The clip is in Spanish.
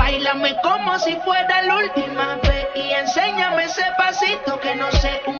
Báilame como si fuera la última vez y enséñame ese pasito que no sé, un